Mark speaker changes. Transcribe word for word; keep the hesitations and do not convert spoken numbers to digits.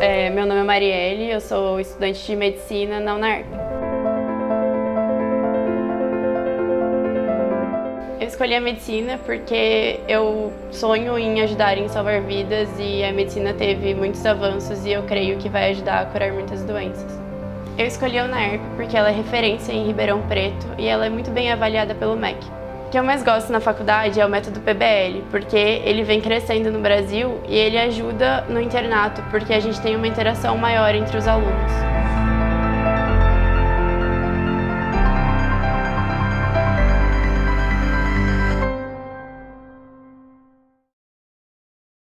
Speaker 1: É, meu nome é Marielle, eu sou estudante de medicina na UNARP. Eu escolhi a medicina porque eu sonho em ajudar em salvar vidas e a medicina teve muitos avanços e eu creio que vai ajudar a curar muitas doenças. Eu escolhi a UNARP porque ela é referência em Ribeirão Preto e ela é muito bem avaliada pelo M E C. O que eu mais gosto na faculdade é o método P B L, porque ele vem crescendo no Brasil e ele ajuda no internato, porque a gente tem uma interação maior entre os alunos.